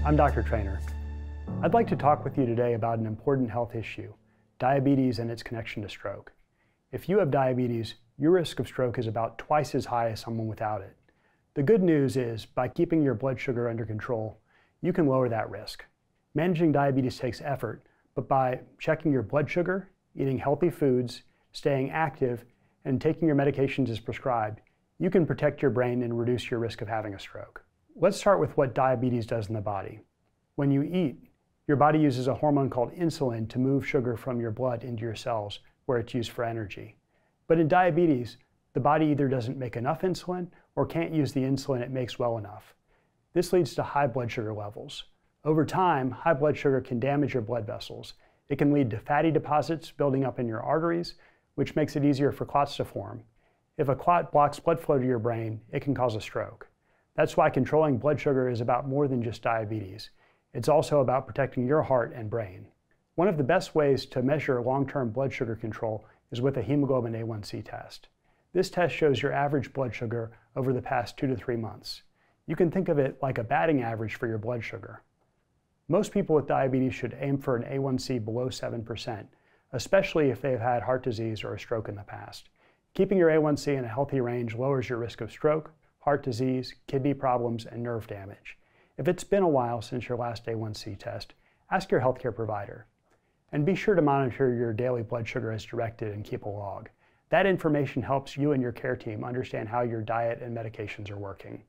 I'm Dr. Trainor. I'd like to talk with you today about an important health issue, diabetes and its connection to stroke. If you have diabetes, your risk of stroke is about twice as high as someone without it. The good news is, by keeping your blood sugar under control, you can lower that risk. Managing diabetes takes effort, but by checking your blood sugar, eating healthy foods, staying active, and taking your medications as prescribed, you can protect your brain and reduce your risk of having a stroke. Let's start with what diabetes does in the body. When you eat, your body uses a hormone called insulin to move sugar from your blood into your cells, where it's used for energy. But in diabetes, the body either doesn't make enough insulin or can't use the insulin it makes well enough. This leads to high blood sugar levels. Over time, high blood sugar can damage your blood vessels. It can lead to fatty deposits building up in your arteries, which makes it easier for clots to form. If a clot blocks blood flow to your brain, it can cause a stroke. That's why controlling blood sugar is about more than just diabetes. It's also about protecting your heart and brain. One of the best ways to measure long-term blood sugar control is with a hemoglobin A1C test. This test shows your average blood sugar over the past 2 to 3 months. You can think of it like a batting average for your blood sugar. Most people with diabetes should aim for an A1C below 7%, especially if they've had heart disease or a stroke in the past. Keeping your A1C in a healthy range lowers your risk of stroke, heart disease, kidney problems, and nerve damage. If it's been a while since your last A1C test, ask your healthcare provider. And be sure to monitor your daily blood sugar as directed and keep a log. That information helps you and your care team understand how your diet and medications are working.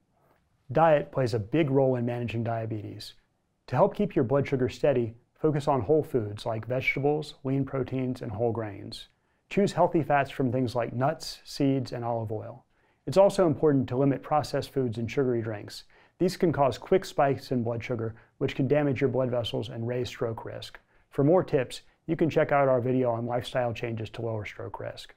Diet plays a big role in managing diabetes. To help keep your blood sugar steady, focus on whole foods like vegetables, lean proteins, and whole grains. Choose healthy fats from things like nuts, seeds, and olive oil. It's also important to limit processed foods and sugary drinks. These can cause quick spikes in blood sugar, which can damage your blood vessels and raise stroke risk. For more tips, you can check out our video on lifestyle changes to lower stroke risk.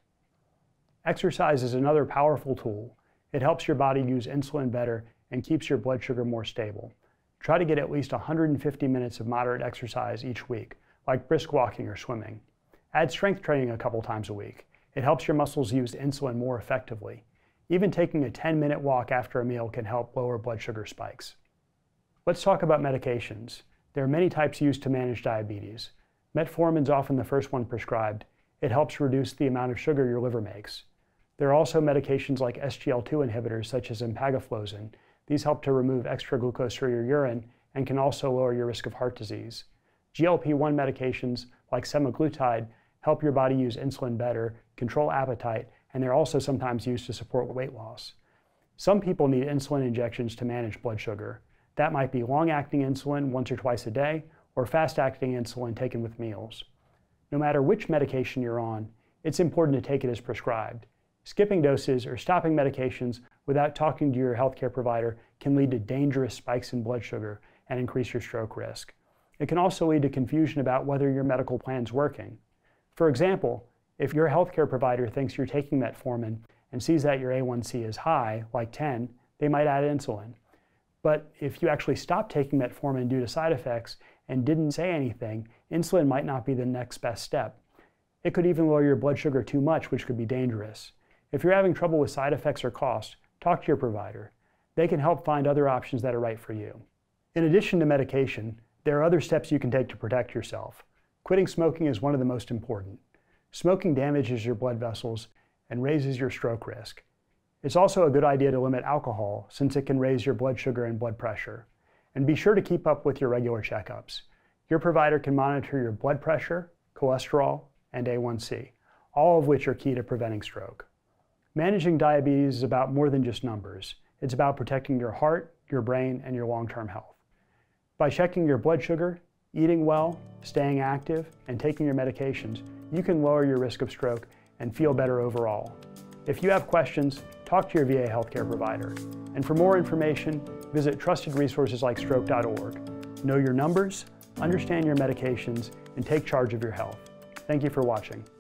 Exercise is another powerful tool. It helps your body use insulin better and keeps your blood sugar more stable. Try to get at least 150 minutes of moderate exercise each week, like brisk walking or swimming. Add strength training a couple times a week. It helps your muscles use insulin more effectively. Even taking a 10-minute walk after a meal can help lower blood sugar spikes. Let's talk about medications. There are many types used to manage diabetes. Metformin is often the first one prescribed. It helps reduce the amount of sugar your liver makes. There are also medications like SGLT2 inhibitors such as empagliflozin. These help to remove extra glucose from your urine and can also lower your risk of heart disease. GLP-1 medications like semaglutide help your body use insulin better, control appetite, and they're also sometimes used to support weight loss. Some people need insulin injections to manage blood sugar. That might be long-acting insulin once or twice a day, or fast-acting insulin taken with meals. No matter which medication you're on, it's important to take it as prescribed. Skipping doses or stopping medications without talking to your healthcare provider can lead to dangerous spikes in blood sugar and increase your stroke risk. It can also lead to confusion about whether your medical plan's working. For example, if your healthcare provider thinks you're taking metformin and sees that your A1C is high, like 10, they might add insulin. But if you actually stop taking metformin due to side effects and didn't say anything, insulin might not be the next best step. It could even lower your blood sugar too much, which could be dangerous. If you're having trouble with side effects or cost, talk to your provider. They can help find other options that are right for you. In addition to medication, there are other steps you can take to protect yourself. Quitting smoking is one of the most important. Smoking damages your blood vessels and raises your stroke risk. It's also a good idea to limit alcohol, since it can raise your blood sugar and blood pressure. And be sure to keep up with your regular checkups. Your provider can monitor your blood pressure, cholesterol, and A1C, all of which are key to preventing stroke. Managing diabetes is about more than just numbers. It's about protecting your heart, your brain, and your long-term health. By checking your blood sugar, eating well, staying active, and taking your medications, you can lower your risk of stroke and feel better overall. If you have questions, talk to your VA healthcare provider. And for more information, visit trusted resources like stroke.org. Know your numbers, understand your medications, and take charge of your health. Thank you for watching.